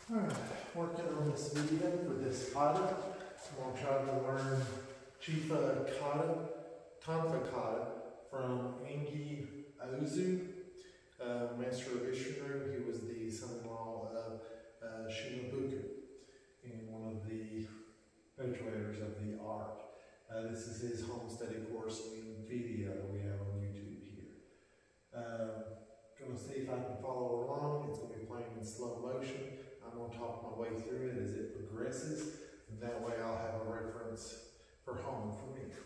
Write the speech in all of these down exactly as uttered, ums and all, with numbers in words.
Alright, working on this video for this kata. I'm going to try to learn Chifa kata, tonfa kata from Angie Ozu, uh, master of Isshin. He was the son-in-law of uh, Shimabuku and one of the perpetrators of the art. Uh, this is his home study course in video that we have on YouTube here. Uh, going to see if I can follow along. It's going to be playing in slow motion. I'm going to talk my way through it as it progresses, and that way I'll have a reference for home for me.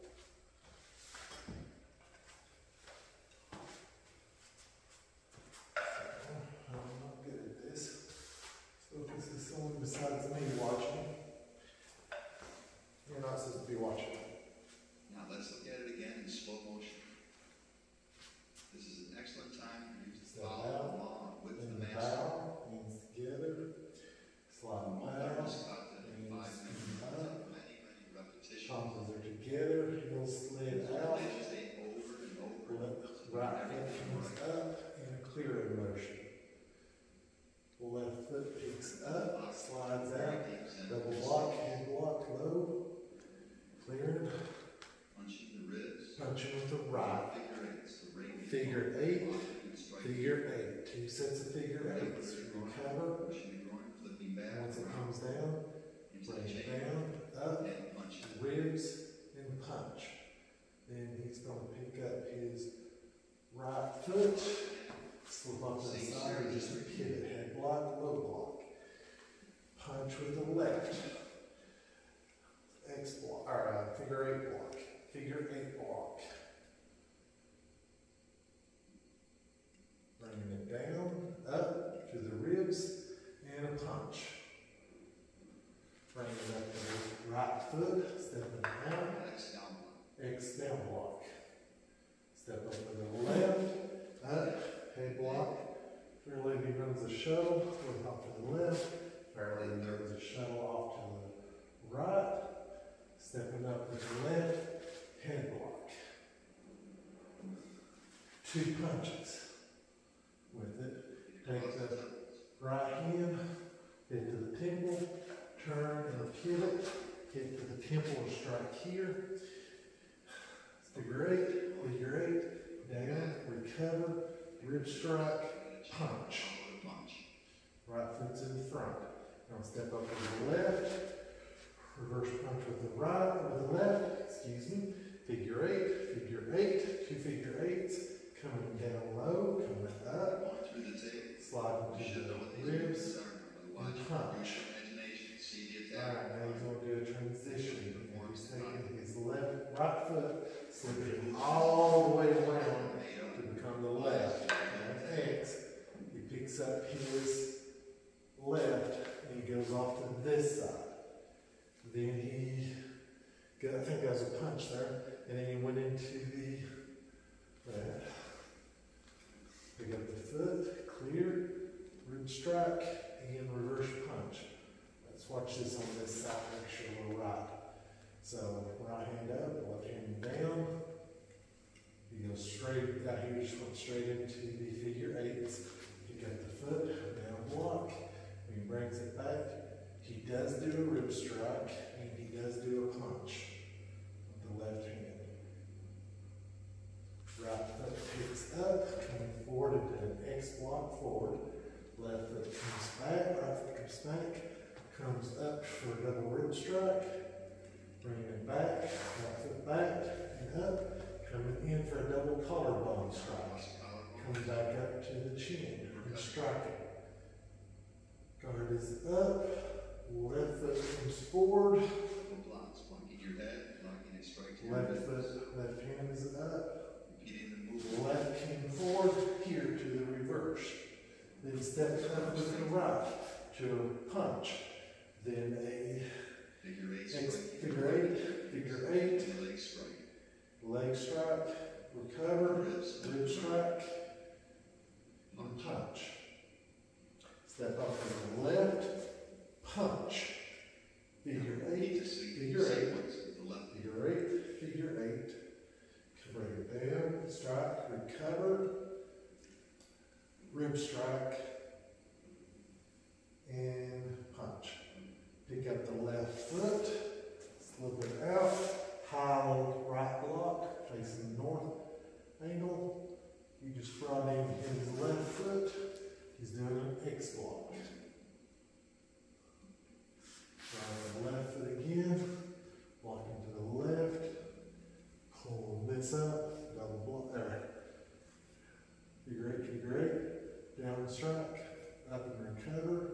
I'm not good at this. So if this is someone besides me watching, you're not supposed to be watching. Now let's look at it again in slow motion. This is an excellent time for you to follow along with the master. Bow, hands together, slide them out, hands up, Many, many repetitions. shoulders are together, heels slid out, Meditate over and over. left, right foot comes up in a clearing motion. Left foot picks up, slides out, double block, head block, low, clearing, Punching the ribs. punching with the right. Figure eight. Figure eight, two sets of figure eights, recover, Pushing the groin, flipping back. once it comes down, bring it down, up, And punch. ribs, and punch. Then he's going to pick up his right foot, slip off to the side, or just pivot, head block, low block. Punch with the left, X block, or uh, figure eight block, figure eight block. Bringing it down, up to the ribs, and a punch. Bring it up to the right foot, stepping out, X down block. Step up to the left, up, head block. Fair lady runs a shuttle, goes off to the left. Fair lady runs a shuttle off to the right. Stepping up to the left, head block. Two punches. With it, take the right hand, hit to the temple, turn and pivot, hit to the temple and strike here. Figure eight, figure eight, down, recover, rib strike, punch. Right foot's in the front. Now step up to the left, reverse punch with the right, with the left, excuse me, figure eight, figure eight, two figure eights, coming down low, coming up, sliding to the ribs, and punch. Alright, now he's going to do a transition. He's taking his left, right foot, slipping all the way around to become the left. And X, he picks up his left and he goes off to this side. Then he, got, I think that was a punch there, and then he went into the left. Pick up the foot, clear, rib strike, and reverse punch. Let's watch this on this side, make sure we're right. So, right hand up, left hand down. He goes straight, out here just went straight into the figure eights. Pick up the foot, down block, and he brings it back. He does do a rib strike, and he does do a punch with the left hand. Right foot picks up, coming forward into an X block forward. Left foot comes back, right foot comes back, comes up for a double rib strike, bringing it back, right foot back and up, coming in for a double collarbone strike. Coming back up to the chin and striking. Guard is up, left foot comes forward, left foot, left hand is up. Left hand forward, here to the reverse. Then step up with the right to a punch. Then a X, figure eight, figure eight, leg strike, recover, rib strike, and punch. Step up to the left, punch. Figure eight, figure eight, figure eight, figure eight. Bring it down, strike, recover, rib strike, and punch. Pick up the left foot, slip it out, high right block, facing north angle. You just brought in his left foot. He's doing an X block. Try the left foot again, blocking to the left, pull this up, double block there. Figure eight, figure eight, down and strike, up and recover,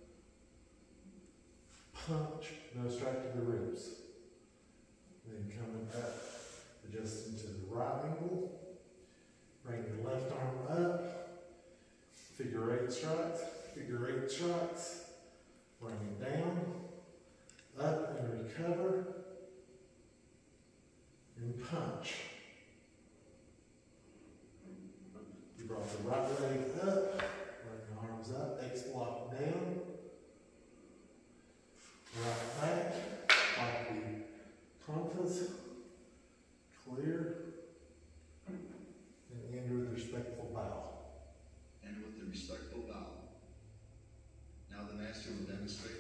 punch, no strike to the ribs. Then coming up, adjusting to the right angle, bring your left arm up, figure eight strikes, figure eight strikes, bring it down, up and recover, and punch. You brought the right leg up, bring the arms up, X block down, right back, like the tonfas, clear, and end with respectful bow. And with the respectful bow. Now the master will demonstrate